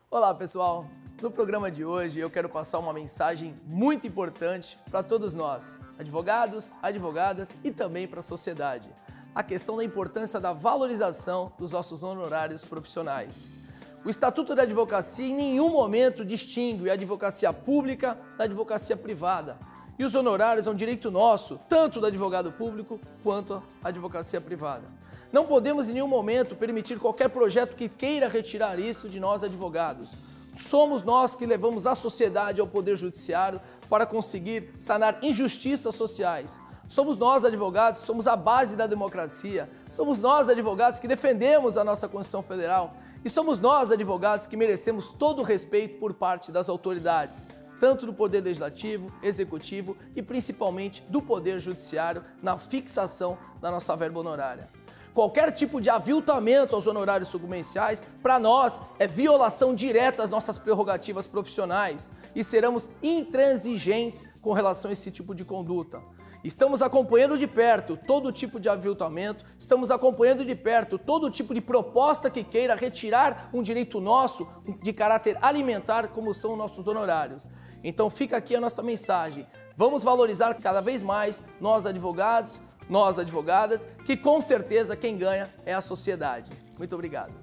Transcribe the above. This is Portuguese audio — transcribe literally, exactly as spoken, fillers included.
Olá pessoal, no programa de hoje eu quero passar uma mensagem muito importante para todos nós, advogados, advogadas e também para a sociedade. A questão da importância da valorização dos nossos honorários profissionais. O Estatuto da Advocacia em nenhum momento distingue a advocacia pública da advocacia privada. E os honorários é um direito nosso, tanto do advogado público quanto a advocacia privada. Não podemos em nenhum momento permitir qualquer projeto que queira retirar isso de nós advogados. Somos nós que levamos a sociedade ao Poder Judiciário para conseguir sanar injustiças sociais. Somos nós advogados que somos a base da democracia. Somos nós advogados que defendemos a nossa Constituição Federal. E somos nós advogados que merecemos todo o respeito por parte das autoridades, tanto do Poder Legislativo, Executivo e principalmente do Poder Judiciário na fixação da nossa verba honorária. Qualquer tipo de aviltamento aos honorários sucumbenciais, para nós, é violação direta às nossas prerrogativas profissionais e seremos intransigentes com relação a esse tipo de conduta. Estamos acompanhando de perto todo tipo de aviltamento, estamos acompanhando de perto todo tipo de proposta que queira retirar um direito nosso de caráter alimentar, como são nossos honorários. Então fica aqui a nossa mensagem. Vamos valorizar cada vez mais nós advogados, nós advogadas, que com certeza quem ganha é a sociedade. Muito obrigado.